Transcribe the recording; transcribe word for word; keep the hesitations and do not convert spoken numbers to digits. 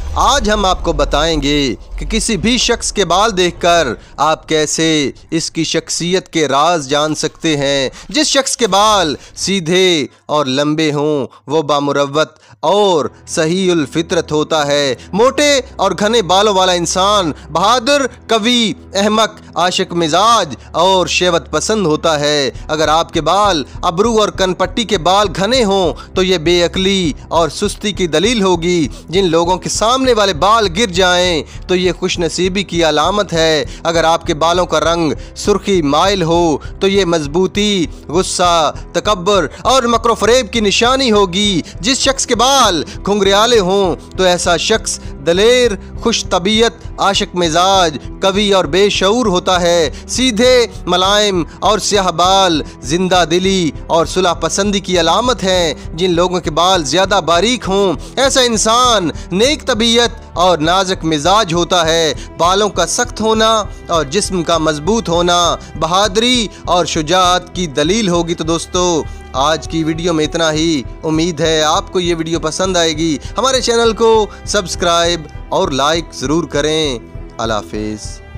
आज हम आपको बताएंगे कि किसी भी शख्स के बाल देखकर आप कैसे इसकी शख्सियत के राज जान सकते हैं। जिस शख्स के बाल सीधे और लंबे हों वो बामुरव्वत और सहीउल फितरत होता है। मोटे और घने बालों वाला इंसान बहादुर, कवि, अहमक, आशिक मिजाज और शेवत पसंद होता है। अगर आपके बाल अबरू और कनपट्टी के बाल घने हों तो ये बेअक्ली और सुस्ती की दलील होगी। जिन लोगों के सामने वाले बाल गिर जाएं तो ये खुशनसीबी की अलामत है। अगर आपके बालों का रंग सुर्खी माइल हो तो ये मजबूती, गुस्सा, तकब्बर और मकरो फरेब की निशानी होगी। जिस शख्स के बाल घुंघराले हों तो ऐसा शख्स दलेर, खुश तबीयत, आशिक मिजाज, कवि और बेशऊर होता है। सीधे, मुलायम और स्याह बाल जिंदा दिली और सुलह पसंदी की अलामत हैं। जिन लोगों के बाल ज़्यादा बारीक हों ऐसा इंसान नेक तबीयत और नाजुक मिजाज होता है। बालों का सख्त होना और जिस्म का मजबूत होना बहादुरी और शुजाअत की दलील होगी। तो दोस्तों आज की वीडियो में इतना ही। उम्मीद है आपको ये वीडियो पसंद आएगी। हमारे चैनल को सब्सक्राइब और लाइक ज़रूर करें। अल्लाह हाफ़िज़।